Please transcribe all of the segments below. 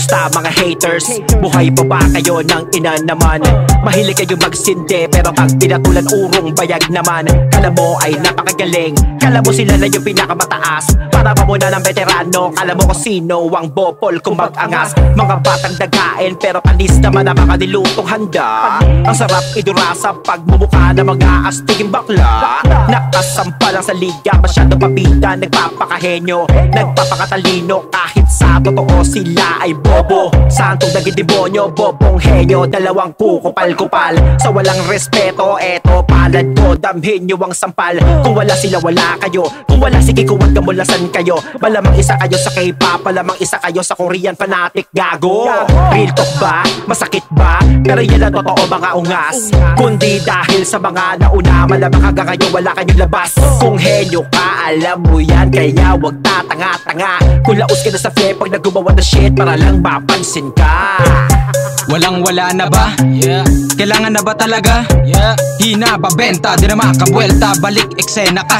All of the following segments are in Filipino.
Kamusta mga haters? Buhay pa ba kayo ng ina naman? Mahilig kayo magsindi pero pag pinatulan urong bayag naman. Kala mo ay napakagaling, kala mo sila na yung pinakamataas. Para pa muna ng veterano, kala mo kung sino ang bopol kung mag-angas. Mga batang dagain pero panis naman ang mga nilutong handa. Ang sarap idurasa pag mumukha na mga astiging bakla. Nakasampa lang sa liga, masyado pabida, nagpapakahenyo, nagpapakatalino. Kahit sa totoo sila ay bobo. Santong naging demonyo, bobong henyo, dalawang kukupal-kupal. Sa walang respeto, eto palad ko, damhin nyo ang sampal. Kung wala sila, wala kayo. Kung wala, sige kung wag gamulasan kayo. Malamang isa kayo sa K-pop, malamang isa kayo sa Korean fanatic. Gago, real talk ba? Masakit ba? Pero yan ang totoo mga ungas. Kundi dahil sa mga nauna, malamang hanggang ngayon wala kayong labas. Kung henyo ka, alam mo yan, kaya wag tatanga-tanga. Kung laos ka na sa flip pag naggumawa na shit para lang mapansin ka. Walang wala na ba? Yeah. Kailangan na ba talaga? Yeah. Hina ba benta? Di na makabuelta, balik eksena ka.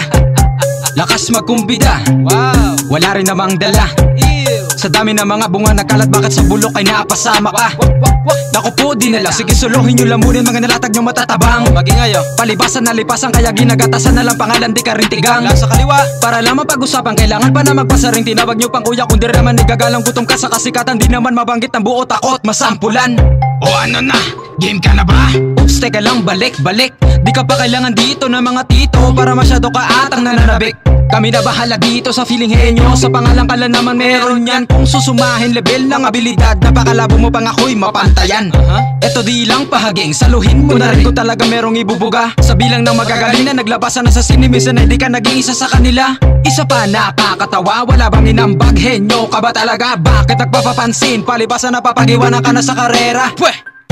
Lakas magkumbida. Wow. Wala rin namang dala. Ew. Sa dami ng mga bunga nakalat, bakit sa bulok ay naapasama ka? Naku po, di nila. Sige suluhin nyo lamunin mga nalatag nyo matatabang. Maging ayo, palibasan na lipasan, kaya ginagatasan na lang pangalan, di ka rin tigang. Sa kaliwa, para lang mapag-usapan, kailangan pa na magpasaring. Tinawag nyo pang kuya, kung di naman nagagalang gutom ka sa kasikatan. Di naman mabanggit ng buo, takot masampulan. O ano na? Game ka na ba? Oops, teka lang, balik. Di ka pa kailangan dito ng mga tito para masyado ka atang nananabik. Kami na bahala dito sa feeling henyo. Sa pangalan ka lang naman meron yan. Kung susumahin level ng abilidad, napakalabo mo pang ako'y mapantayan. Eto di lang pahaging, saluhin mo na rin kung talaga merong ibubuga. Sa bilang ng magagaling na naglabasan na sa sine, minsan ay di ka naging isa sa kanila. Isa pa nakakatawa, wala bang inambag? Henyo ka ba talaga? Bakit nagpapapansin? Palibasan na papagiwanan ka na sa karera. Pweh!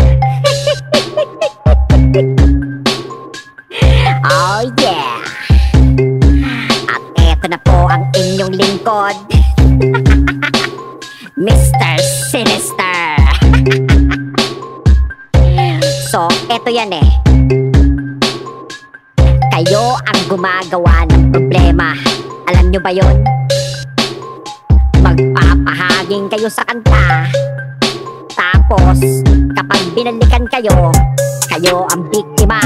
Oh yeah! At eto na po ang inyong lingkod, Mr. Sinister. So, eto yan eh. Kayo ang gumagawa ng problema. Alam nyo ba yon? Magpapahaging kayo sa kanta. Tapos, kapag binalikan kayo, kayo ang biktima.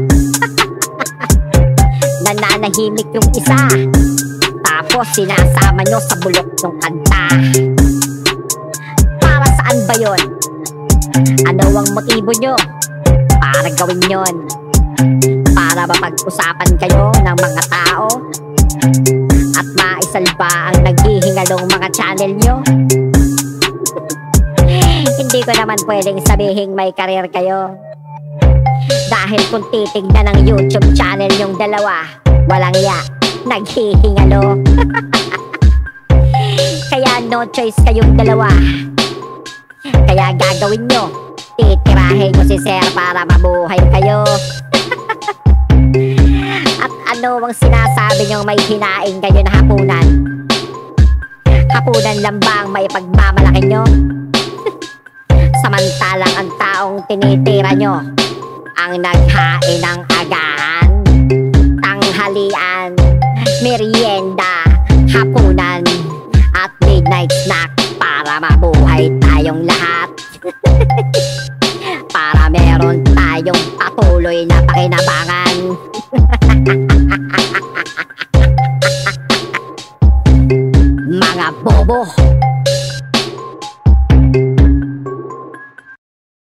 Nananahimik yung isa, tapos sinasama nyo sa bulok ng kanta. Para saan ba yun? Ano ang motibo nyo para gawin yon? Para mapag-usapan kayo ng mga tao at maisalba ang naghihingalong mga channel nyo? Hindi ko naman pwedeng sabihin may karir kayo, dahil kung titignan ng YouTube channel yung dalawa, walang ya, naghihingalo. Kaya no choice kayong dalawa. Kaya gagawin nyo, titirahin nyo si Sir para mabuhay kayo. At ano ang sinasabi nyo may hinaing kayo na hapunan? Hapunan lang ba ang may pagmamalaki nyo? Samantalang ang taong tinitira nyo ang naghain ng agahan, tanghalian, merienda, hapunan, at midnight snack para mabuhay tayong lahat. Para meron tayong patuloy na pakinabangan. Mga bobo.